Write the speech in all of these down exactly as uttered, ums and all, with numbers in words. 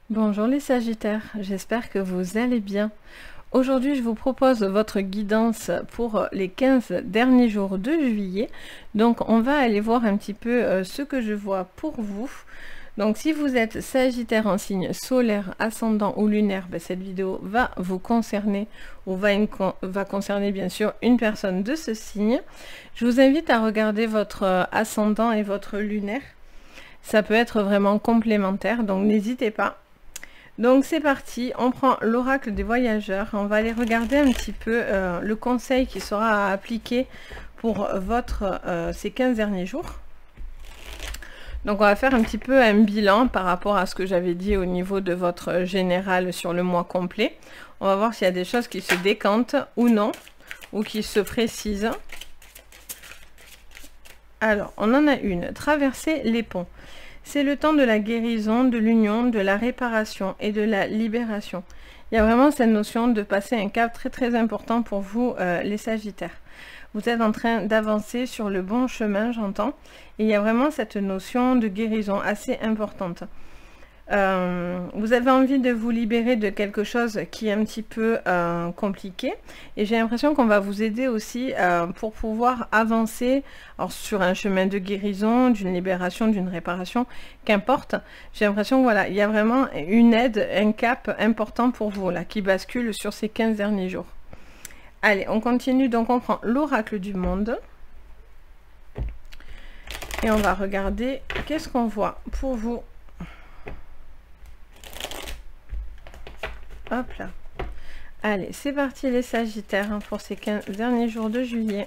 Bonjour les Sagittaires, j'espère que vous allez bien. Aujourd'hui, je vous propose votre guidance pour les quinze derniers jours de juillet. Donc, on va aller voir un petit peu euh, ce que je vois pour vous. Donc, si vous êtes Sagittaire en signe solaire, ascendant ou lunaire, ben, cette vidéo va vous concerner ou va, une, va concerner bien sûr une personne de ce signe. Je vous invite à regarder votre euh, ascendant et votre lunaire. Ça peut être vraiment complémentaire, donc n'hésitez pas. Donc c'est parti, on prend l'oracle des voyageurs, on va aller regarder un petit peu euh, le conseil qui sera à appliquer pour votre, euh, ces quinze derniers jours. Donc on va faire un petit peu un bilan par rapport à ce que j'avais dit au niveau de votre général sur le mois complet. On va voir s'il y a des choses qui se décantent ou non, ou qui se précisent. Alors, on en a une, traverser les ponts. C'est le temps de la guérison, de l'union, de la réparation et de la libération. Il y a vraiment cette notion de passer un cap très très important pour vous, euh, les Sagittaires. Vous êtes en train d'avancer sur le bon chemin, j'entends. Et il y a vraiment cette notion de guérison assez importante. Euh, vous avez envie de vous libérer de quelque chose qui est un petit peu euh, compliqué, et j'ai l'impression qu'on va vous aider aussi euh, pour pouvoir avancer alors, sur un chemin de guérison, d'une libération, d'une réparation, qu'importe. J'ai l'impression, voilà, il y a vraiment une aide, un cap important pour vous là, qui bascule sur ces quinze derniers jours. Allez, on continue, donc on prend l'oracle du monde et on va regarder qu'est-ce qu'on voit pour vous. Hop là. Allez, c'est parti les Sagittaires hein, pour ces quinze derniers jours de juillet.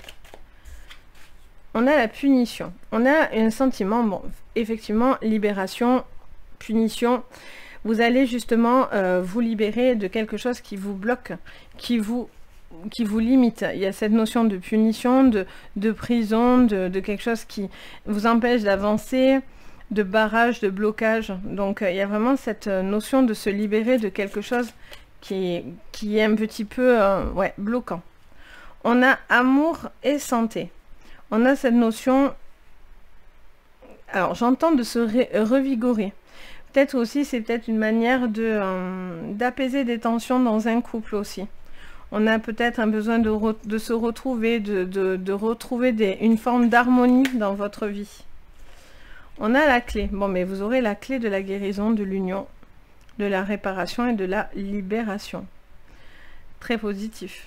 On a la punition. On a un sentiment, bon, effectivement, libération, punition. Vous allez justement euh, vous libérer de quelque chose qui vous bloque, qui vous, qui vous limite. Il y a cette notion de punition, de, de prison, de, de quelque chose qui vous empêche d'avancer, de barrage, de blocage. Donc euh, il y a vraiment cette euh, notion de se libérer de quelque chose qui est, qui est un petit peu euh, ouais, bloquant. On a amour et santé. On a cette notion, alors j'entends de se revigorer. Peut-être aussi, c'est peut-être une manière de euh, d'apaiser des tensions dans un couple aussi. On a peut-être un besoin de, re, de se retrouver, de, de, de retrouver des, une forme d'harmonie dans votre vie. On a la clé. Bon, mais vous aurez la clé de la guérison, de l'union, de la réparation et de la libération. Très positif.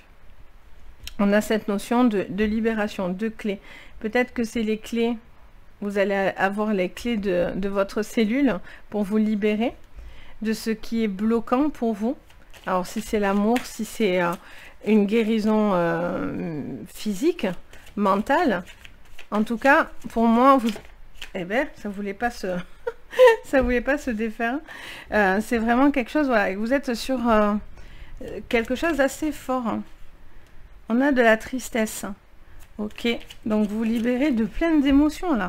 On a cette notion de, de libération, de clés. Peut-être que c'est les clés, vous allez avoir les clés de, de votre cellule pour vous libérer de ce qui est bloquant pour vous. Alors, si c'est l'amour, si c'est euh, une guérison euh, physique, mentale, en tout cas, pour moi, vous... Eh bien, ça voulait pas se, ça voulait pas se défaire. Euh, c'est vraiment quelque chose, voilà, vous êtes sur euh, quelque chose d'assez fort. Hein. On a de la tristesse. Ok, donc vous libérez de pleines émotions là.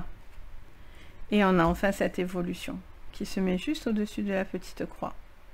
Et on a enfin cette évolution qui se met juste au-dessus de la petite croix.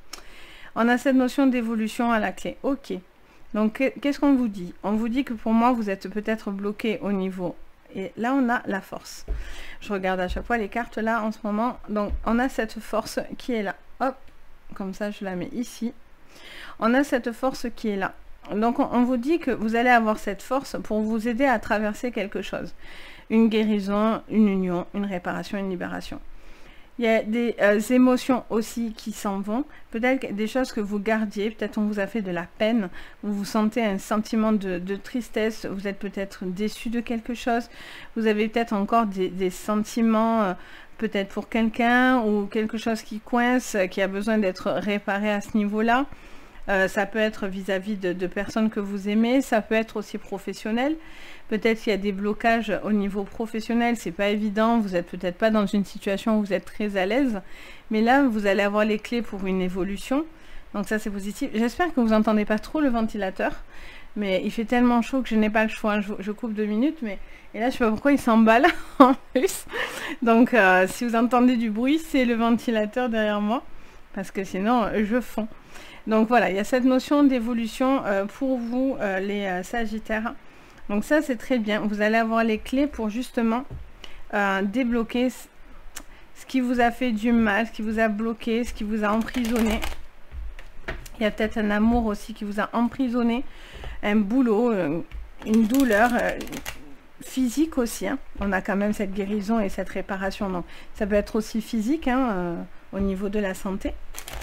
On a cette notion d'évolution à la clé. Ok, donc qu'est-ce qu'on vous dit? On vous dit que pour moi, vous êtes peut-être bloqué au niveau... Et là, on a la force. Je regarde à chaque fois les cartes là en ce moment. Donc, on a cette force qui est là. Hop, comme ça, je la mets ici. On a cette force qui est là. Donc, on, on vous dit que vous allez avoir cette force pour vous aider à traverser quelque chose. Une guérison, une union, une réparation, une libération. Il y a des euh, émotions aussi qui s'en vont. Peut-être des choses que vous gardiez. Peut-être on vous a fait de la peine. Vous vous sentez un sentiment de, de tristesse. Vous êtes peut-être déçu de quelque chose. Vous avez peut-être encore des, des sentiments, euh, peut-être pour quelqu'un ou quelque chose qui coince, qui a besoin d'être réparé à ce niveau-là. Euh, ça peut être vis-à-vis de, de personnes que vous aimez. Ça peut être aussi professionnel. Peut-être qu'il y a des blocages au niveau professionnel, c'est pas évident, vous n'êtes peut-être pas dans une situation où vous êtes très à l'aise, mais là, vous allez avoir les clés pour une évolution, donc ça c'est positif. J'espère que vous n'entendez pas trop le ventilateur, mais il fait tellement chaud que je n'ai pas le choix, je, je coupe deux minutes, mais et là je sais pas pourquoi il s'emballe en plus, donc euh, si vous entendez du bruit, c'est le ventilateur derrière moi, parce que sinon je fonds. Donc voilà, il y a cette notion d'évolution euh, pour vous, euh, les euh, Sagittaires. Donc ça, c'est très bien. Vous allez avoir les clés pour justement euh, débloquer ce qui vous a fait du mal, ce qui vous a bloqué, ce qui vous a emprisonné. Il y a peut-être un amour aussi qui vous a emprisonné, un boulot, une douleur physique aussi. Hein. On a quand même cette guérison et cette réparation. Donc, ça peut être aussi physique hein, euh, au niveau de la santé.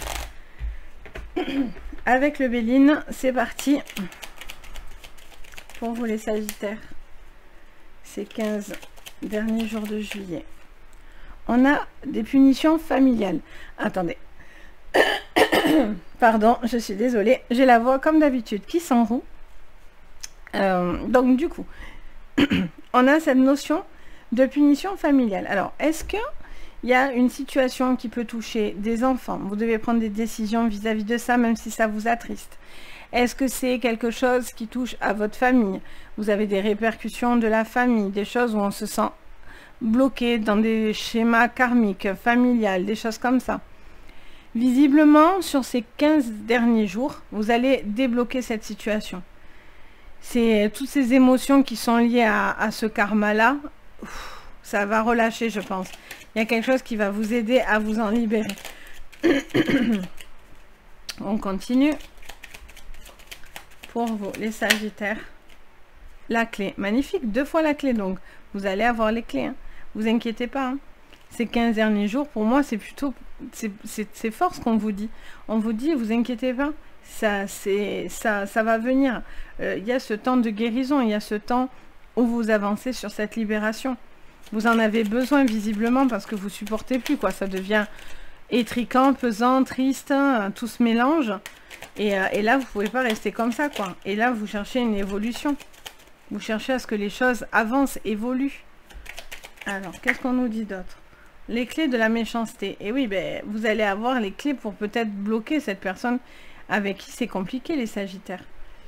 Avec le Béline, c'est parti. Pour vous les Sagittaires, ces quinze derniers jours de juillet. On a des punitions familiales. Attendez. Pardon, je suis désolée. J'ai la voix comme d'habitude qui s'enroue. Euh, donc du coup, on a cette notion de punition familiale. Alors, est-ce que il y a une situation qui peut toucher des enfants? Vous devez prendre des décisions vis-à-vis de ça, même si ça vous attriste. Est-ce que c'est quelque chose qui touche à votre famille? Vous avez des répercussions de la famille, des choses où on se sent bloqué dans des schémas karmiques, familiales, des choses comme ça. Visiblement, sur ces quinze derniers jours, vous allez débloquer cette situation. C'est toutes ces émotions qui sont liées à, à ce karma-là, ça va relâcher, je pense. Il y a quelque chose qui va vous aider à vous en libérer. On continue. Pour vous, les Sagittaires, la clé. Magnifique, deux fois la clé, donc vous allez avoir les clés. Hein. Vous inquiétez pas. Hein. Ces quinze derniers jours, pour moi, c'est plutôt... C'est fort ce qu'on vous dit. On vous dit, vous inquiétez pas. Ça, ça, ça va venir. Euh, il y a ce temps de guérison, il y a ce temps où vous avancez sur cette libération. Vous en avez besoin visiblement parce que vous supportez plus, quoi. Ça devient étriquant, pesant, triste, hein, tout se mélange. Et, euh, et là, vous pouvez pas rester comme ça, quoi. Et là, vous cherchez une évolution. Vous cherchez à ce que les choses avancent, évoluent. Alors, qu'est-ce qu'on nous dit d'autre? Les clés de la méchanceté. Et oui, ben, vous allez avoir les clés pour peut-être bloquer cette personne avec qui c'est compliqué, les Sagittaires.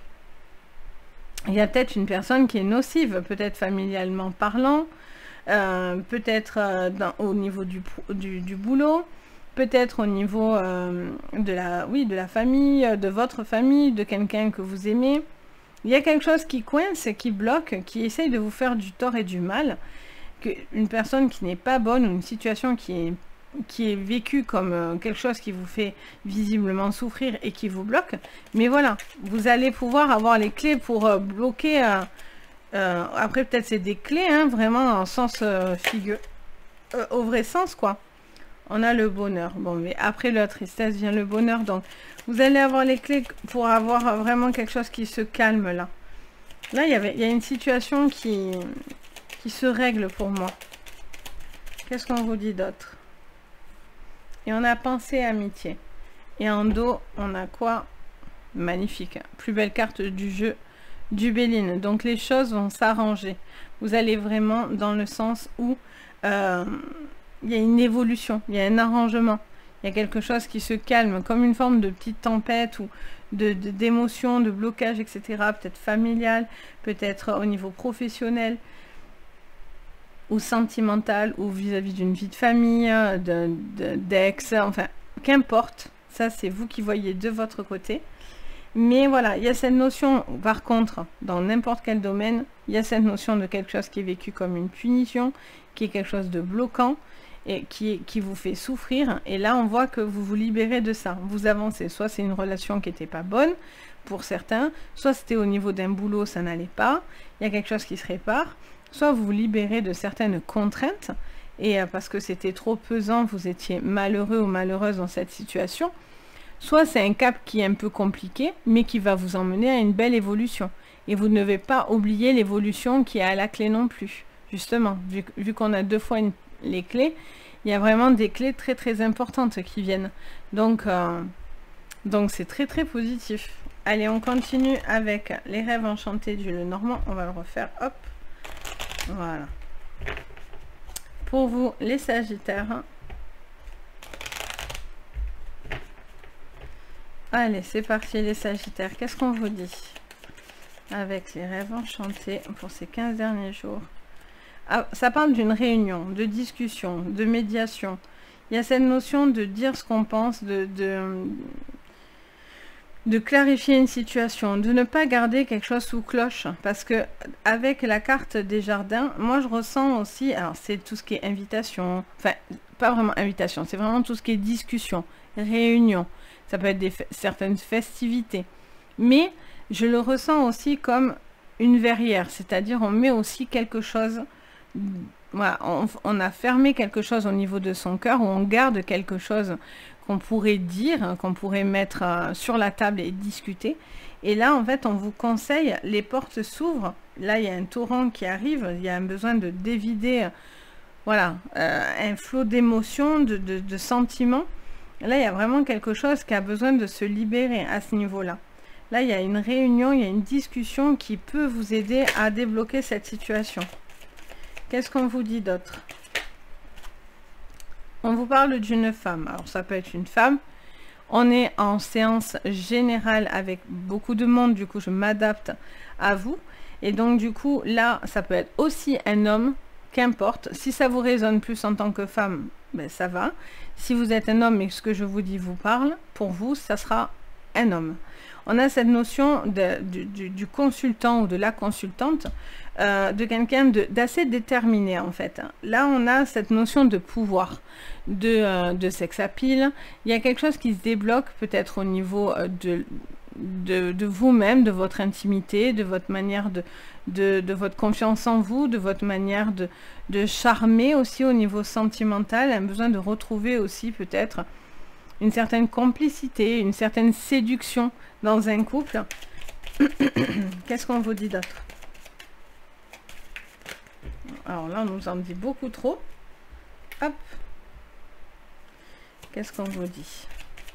Il y a peut-être une personne qui est nocive, peut-être familialement parlant, euh, peut-être euh, au niveau du, du, du boulot, peut-être au niveau euh, de, la, oui, de la famille, de votre famille, de quelqu'un que vous aimez. Il y a quelque chose qui coince, qui bloque, qui essaye de vous faire du tort et du mal. Que une personne qui n'est pas bonne, ou une situation qui est, qui est vécue comme euh, quelque chose qui vous fait visiblement souffrir et qui vous bloque. Mais voilà, vous allez pouvoir avoir les clés pour euh, bloquer... Euh, euh, après, peut-être c'est des clés, hein, vraiment en sens euh, figure, euh, au vrai sens, quoi. On a le bonheur. Bon, mais après la tristesse vient le bonheur. Donc, vous allez avoir les clés pour avoir vraiment quelque chose qui se calme, là. Là, il y avait, il y a une situation qui... qui se règle pour moi. Qu'est-ce qu'on vous dit d'autre? Et on a pensée amitié. Et en dos, on a quoi? Magnifique. Plus belle carte du jeu du Béline. Donc les choses vont s'arranger. Vous allez vraiment dans le sens où euh, il y a une évolution, il y a un arrangement. Il y a quelque chose qui se calme, comme une forme de petite tempête ou de, de, d'émotion, de blocage, et cetera. Peut-être familial, peut-être au niveau professionnel, ou sentimental, ou vis-à-vis d'une vie de famille, de, de, d'ex, enfin, qu'importe. Ça, c'est vous qui voyez de votre côté. Mais voilà, il y a cette notion, par contre, dans n'importe quel domaine, il y a cette notion de quelque chose qui est vécu comme une punition, qui est quelque chose de bloquant, et qui, qui vous fait souffrir. Et là, on voit que vous vous libérez de ça. Vous avancez. Soit c'est une relation qui n'était pas bonne, pour certains, soit c'était au niveau d'un boulot, ça n'allait pas. Il y a quelque chose qui se répare. Soit vous vous libérez de certaines contraintes, et euh, parce que c'était trop pesant, vous étiez malheureux ou malheureuse dans cette situation. Soit c'est un cap qui est un peu compliqué, mais qui va vous emmener à une belle évolution. Et vous ne devez pas oublier l'évolution qui est à la clé non plus. Justement, vu, vu qu'on a deux fois une, les clés, il y a vraiment des clés très très importantes qui viennent. Donc, euh, donc c'est très très positif. Allez, on continue avec les rêves enchantés du Lenormand. On va le refaire, hop. Voilà. Pour vous, les Sagittaires. Allez, c'est parti les Sagittaires. Qu'est-ce qu'on vous dit avec les rêves enchantés pour ces quinze derniers jours? Ah, ça parle d'une réunion, de discussion, de médiation. Il y a cette notion de dire ce qu'on pense, de, de, de clarifier une situation, de ne pas garder quelque chose sous cloche, parce que avec la carte des jardins, moi je ressens aussi, alors c'est tout ce qui est invitation, enfin pas vraiment invitation, c'est vraiment tout ce qui est discussion, réunion, ça peut être des certaines festivités, mais je le ressens aussi comme une verrière, c'est-à-dire on met aussi quelque chose, voilà, on, on a fermé quelque chose au niveau de son cœur, ou on garde quelque chose qu'on pourrait dire, qu'on pourrait mettre euh, sur la table et discuter. Et là, en fait, on vous conseille, les portes s'ouvrent. Là, il y a un torrent qui arrive, il y a un besoin de dévider, euh, voilà, euh, un flot d'émotions, de, de, de sentiments. Là, il y a vraiment quelque chose qui a besoin de se libérer à ce niveau-là. Là, il y a une réunion, il y a une discussion qui peut vous aider à débloquer cette situation. Qu'est-ce qu'on vous dit d'autre ? On vous parle d'une femme. Alors, ça peut être une femme. On est en séance générale avec beaucoup de monde. Du coup, je m'adapte à vous. Et donc, du coup, là, ça peut être aussi un homme. Qu'importe. Si ça vous résonne plus en tant que femme, ben, ça va. Si vous êtes un homme et que ce que je vous dis vous parle, pour vous, ça sera un homme. On a cette notion de, du, du, du consultant ou de la consultante, euh, de quelqu'un d'assez déterminé en fait. Là, on a cette notion de pouvoir, de, euh, de sex appeal. Il y a quelque chose qui se débloque peut-être au niveau de, de, de vous-même, de votre intimité, de votre manière de, de, de votre confiance en vous, de votre manière de, de charmer aussi au niveau sentimental, un besoin de retrouver aussi peut-être une certaine complicité, une certaine séduction dans un couple. Qu'est-ce qu'on vous dit d'autre? Alors là, on nous en dit beaucoup trop. Hop. Qu'est-ce qu'on vous dit?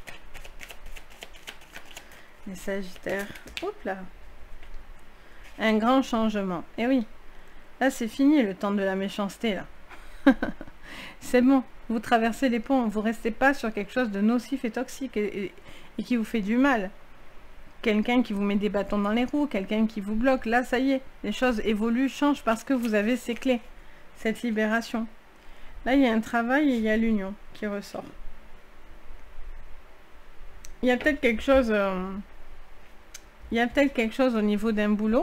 Les Sagittaires. Hop là. Un grand changement. Et oui. Là, c'est fini le temps de la méchanceté, là. C'est bon. Vous traversez les ponts. Vous ne restez pas sur quelque chose de nocif et toxique et, et, et qui vous fait du mal. Quelqu'un qui vous met des bâtons dans les roues, quelqu'un qui vous bloque. Là, ça y est. Les choses évoluent, changent parce que vous avez ces clés. Cette libération. Là, il y a un travail et il y a l'union qui ressort. Il y a peut-être quelque chose... Euh, il y a peut-être quelque chose au niveau d'un boulot.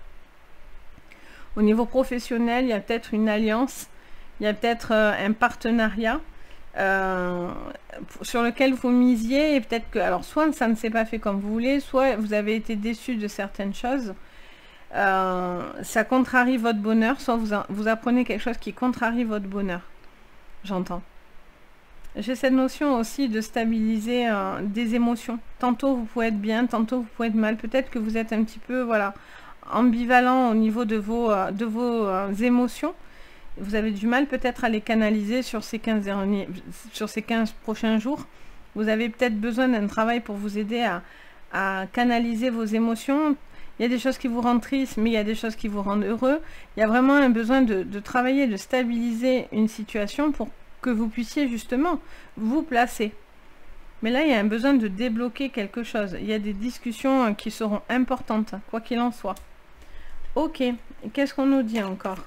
Au niveau professionnel, il y a peut-être une alliance. Il y a peut-être euh, un partenariat euh, sur lequel vous misiez. Et peut-être que... Alors, soit ça ne s'est pas fait comme vous voulez, soit vous avez été déçu de certaines choses. Euh, ça contrarie votre bonheur, soit vous, vous apprenez quelque chose qui contrarie votre bonheur. J'entends. J'ai cette notion aussi de stabiliser euh, des émotions. Tantôt vous pouvez être bien, tantôt vous pouvez être mal. Peut-être que vous êtes un petit peu voilà, ambivalent au niveau de vos, euh, de vos euh, émotions. Vous avez du mal peut-être à les canaliser sur ces quinze derniers, sur ces quinze prochains jours. Vous avez peut-être besoin d'un travail pour vous aider à, à canaliser vos émotions. Il y a des choses qui vous rendent triste, mais il y a des choses qui vous rendent heureux. Il y a vraiment un besoin de, de travailler, de stabiliser une situation pour que vous puissiez justement vous placer. Mais là, il y a un besoin de débloquer quelque chose. Il y a des discussions qui seront importantes, quoi qu'il en soit. Ok, qu'est-ce qu'on nous dit encore?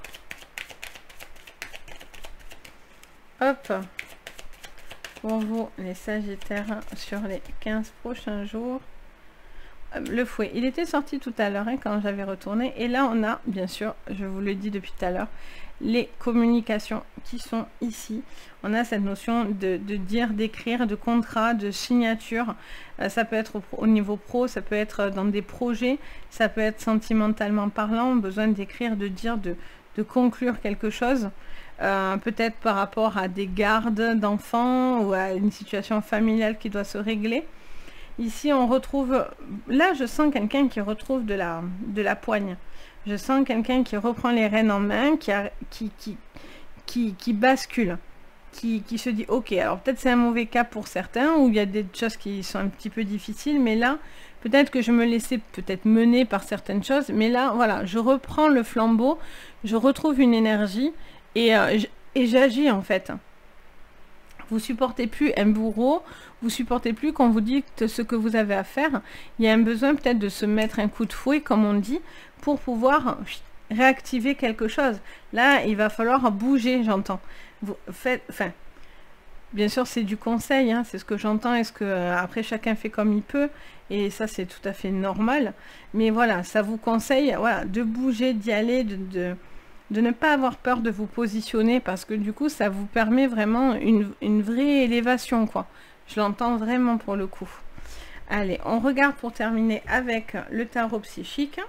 Hop, pour vous, les Sagittaires, sur les quinze prochains jours. Le fouet, il était sorti tout à l'heure hein, quand j'avais retourné. Et là, on a, bien sûr, je vous le dis depuis tout à l'heure, les communications qui sont ici. On a cette notion de, de dire, d'écrire, de contrat, de signature. Euh, ça peut être au, au niveau pro, ça peut être dans des projets, ça peut être sentimentalement parlant, besoin d'écrire, de dire, de, de conclure quelque chose. Euh, peut-être par rapport à des gardes d'enfants ou à une situation familiale qui doit se régler. Ici, on retrouve... Là, je sens quelqu'un qui retrouve de la, de la poigne. Je sens quelqu'un qui reprend les rênes en main, qui, a, qui, qui, qui, qui bascule, qui, qui se dit, ok, alors peut-être c'est un mauvais cas pour certains, où il y a des choses qui sont un petit peu difficiles, mais là, peut-être que je me laissais peut-être mener par certaines choses, mais là, voilà, je reprends le flambeau, je retrouve une énergie, et, euh, et j'agis en fait. Vous supportez plus un bourreau, vous supportez plus qu'on vous dicte ce que vous avez à faire. Il y a un besoin peut-être de se mettre un coup de fouet, comme on dit, pour pouvoir réactiver quelque chose. Là, il va falloir bouger, j'entends. Vous faites, enfin, Bien sûr, c'est du conseil, hein, c'est ce que j'entends. Est-ce que euh, après chacun fait comme il peut, et ça c'est tout à fait normal. Mais voilà, ça vous conseille, voilà, de bouger, d'y aller, de, de, de ne pas avoir peur de vous positionner, parce que du coup, ça vous permet vraiment une, une vraie élévation, quoi. Je l'entends vraiment pour le coup. Allez, on regarde pour terminer avec le tarot psychique.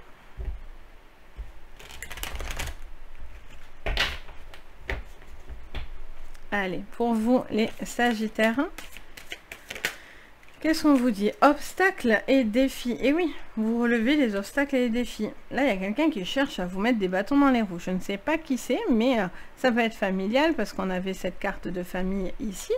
Allez, pour vous les Sagittaires, qu'est-ce qu'on vous dit? Obstacles et défis. Et oui, vous relevez les obstacles et les défis. Là, il y a quelqu'un qui cherche à vous mettre des bâtons dans les roues. Je ne sais pas qui c'est, mais euh, ça peut être familial, parce qu'on avait cette carte de famille ici.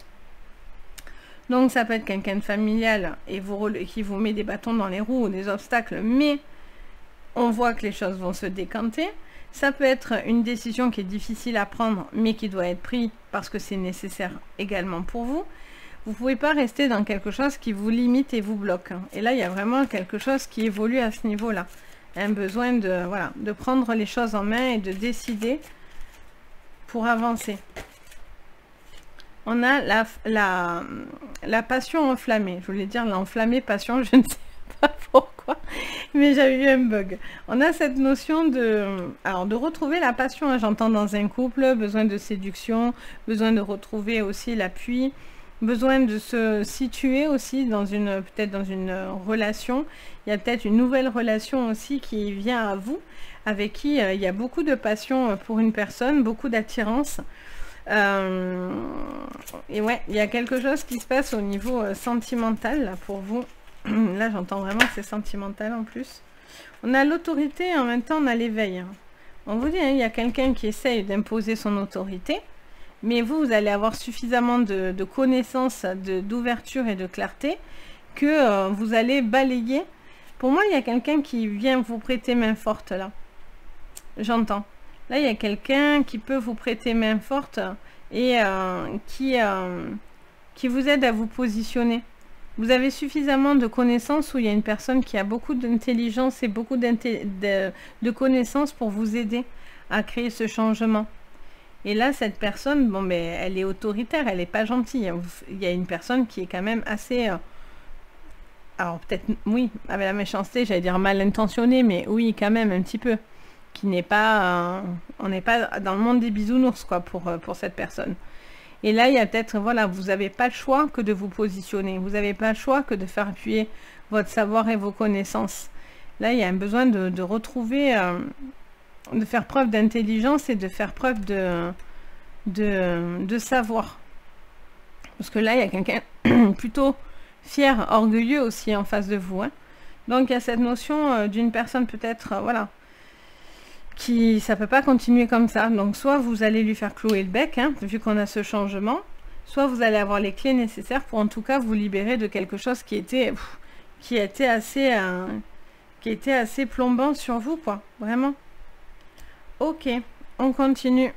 Donc, ça peut être quelqu'un de familial et vous, qui vous met des bâtons dans les roues ou des obstacles, mais on voit que les choses vont se décanter. Ça peut être une décision qui est difficile à prendre, mais qui doit être prise parce que c'est nécessaire également pour vous. Vous ne pouvez pas rester dans quelque chose qui vous limite et vous bloque. Et là, il y a vraiment quelque chose qui évolue à ce niveau-là. Un besoin de, voilà, de prendre les choses en main et de décider pour avancer. On a la, la, la passion enflammée. Je voulais dire l'enflammée passion, je ne sais pas pourquoi, mais j'avais eu un bug. On a cette notion de, alors de retrouver la passion, hein, j'entends dans un couple, besoin de séduction, besoin de retrouver aussi l'appui, besoin de se situer aussi dans une, peut-être dans une relation. Il y a peut-être une nouvelle relation aussi qui vient à vous, avec qui euh, il y a beaucoup de passion pour une personne, beaucoup d'attirance. Euh, et ouais, il y a quelque chose qui se passe au niveau euh, sentimental là, pour vous. Là, j'entends vraiment que c'est sentimental en plus. On a l'autorité et en même temps, on a l'éveil. On vous dit, hein, il y a quelqu'un qui essaye d'imposer son autorité, mais vous, vous allez avoir suffisamment de, de connaissances, d'ouverture et de clarté que euh, vous allez balayer. Pour moi, il y a quelqu'un qui vient vous prêter main forte là. J'entends. Là, il y a quelqu'un qui peut vous prêter main forte et euh, qui, euh, qui vous aide à vous positionner. Vous avez suffisamment de connaissances où il y a une personne qui a beaucoup d'intelligence et beaucoup de, de connaissances pour vous aider à créer ce changement. Et là, cette personne, bon, mais elle est autoritaire, elle n'est pas gentille. Il y a une personne qui est quand même assez... Euh, alors peut-être, oui, avec la méchanceté, j'allais dire mal intentionnée, mais oui, quand même, un petit peu. Qui n'est pas... Euh, on n'est pas dans le monde des bisounours, quoi, pour, pour cette personne. Et là, il y a peut-être, voilà, vous n'avez pas le choix que de vous positionner. Vous n'avez pas le choix que de faire appuyer votre savoir et vos connaissances. Là, il y a un besoin de, de retrouver, euh, de faire preuve d'intelligence et de faire preuve de, de, de savoir. Parce que là, il y a quelqu'un plutôt fier, orgueilleux aussi en face de vous. Hein. Donc, il y a cette notion euh, d'une personne peut-être, euh, voilà, qui, ça peut pas continuer comme ça. Donc, soit vous allez lui faire clouer le bec, hein, vu qu'on a ce changement, soit vous allez avoir les clés nécessaires pour en tout cas vous libérer de quelque chose qui était, pff, qui était assez, euh, qui était assez plombant sur vous, quoi, vraiment. Ok, on continue.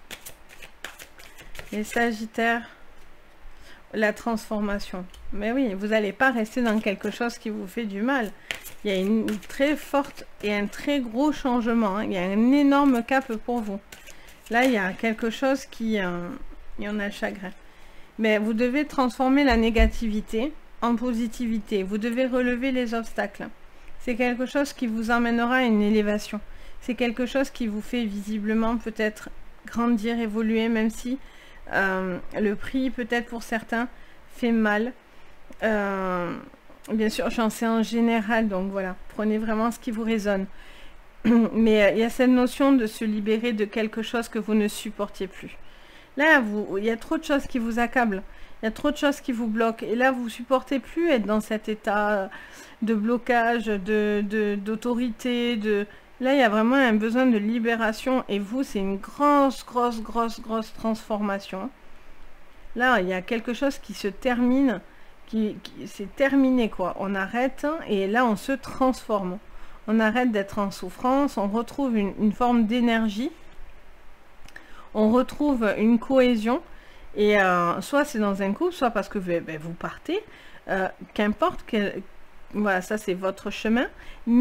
Les Sagittaires, la transformation. Mais oui, vous n'allez pas rester dans quelque chose qui vous fait du mal. Il y a une très forte et un très gros changement. Hein. Il y a un énorme cap pour vous. Là, il y a quelque chose qui... Euh, il y en a le chagrin. Mais vous devez transformer la négativité en positivité. Vous devez relever les obstacles. C'est quelque chose qui vous emmènera à une élévation. C'est quelque chose qui vous fait visiblement peut-être grandir, évoluer, même si euh, le prix, peut-être pour certains, fait mal. Euh, bien sûr, j'en sais en général, donc voilà, prenez vraiment ce qui vous résonne. Mais euh, il y a cette notion de se libérer de quelque chose que vous ne supportiez plus. Là, vous, il y a trop de choses qui vous accablent. Il y a trop de choses qui vous bloquent. Et là, vous ne supportez plus être dans cet état de blocage, de, de, d'autorité. De... Là, il y a vraiment un besoin de libération. Et vous, c'est une grosse, grosse, grosse, grosse transformation. Là, il y a quelque chose qui se termine, qui, qui c'est terminé, quoi. On arrête et là, on se transforme. On arrête d'être en souffrance. On retrouve une, une forme d'énergie. On retrouve une cohésion. Et euh, soit c'est dans un couple, soit parce que ben, vous partez. Euh, Qu'importe, que, voilà, ça c'est votre chemin. Mais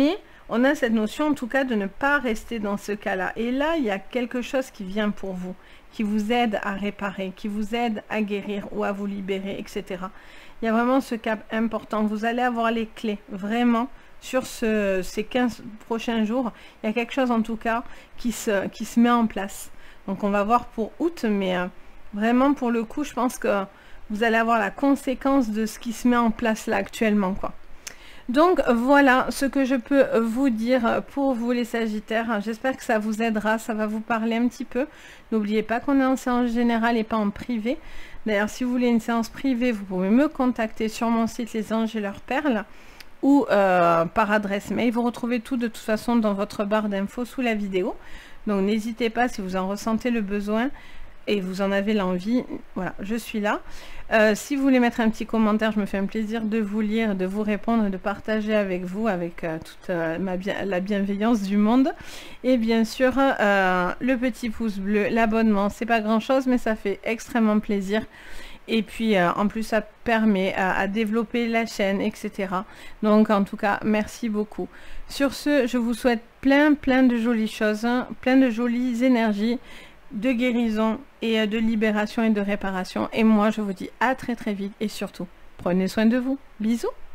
on a cette notion en tout cas de ne pas rester dans ce cas-là. Et là, il y a quelque chose qui vient pour vous, qui vous aide à réparer, qui vous aide à guérir ou à vous libérer, et cetera. Il y a vraiment ce cap important. Vous allez avoir les clés, vraiment, sur ce, ces quinze prochains jours. Il y a quelque chose en tout cas qui se, qui se met en place. Donc on va voir pour août, mais euh, vraiment pour le coup, je pense que vous allez avoir la conséquence de ce qui se met en place là actuellement, quoi. Donc voilà ce que je peux vous dire pour vous les Sagittaires. J'espère que ça vous aidera, ça va vous parler un petit peu. N'oubliez pas qu'on est en séance générale et pas en privé. D'ailleurs, si vous voulez une séance privée, vous pouvez me contacter sur mon site Les Anges et leurs Perles ou euh, par adresse mail. Vous retrouvez tout de toute façon dans votre barre d'infos sous la vidéo. Donc n'hésitez pas si vous en ressentez le besoin et vous en avez l'envie, voilà, je suis là. Euh, si vous voulez mettre un petit commentaire, je me fais un plaisir de vous lire, de vous répondre, de partager avec vous, avec euh, toute euh, ma bien, la bienveillance du monde. Et bien sûr, euh, le petit pouce bleu, l'abonnement, c'est pas grand chose, mais ça fait extrêmement plaisir. Et puis, euh, en plus, ça permet à, à développer la chaîne, et cetera. Donc, en tout cas, merci beaucoup. Sur ce, je vous souhaite plein, plein de jolies choses, hein, plein de jolies énergies, de guérison et de libération et de réparation. Et moi, je vous dis à très très vite et surtout, prenez soin de vous. Bisous!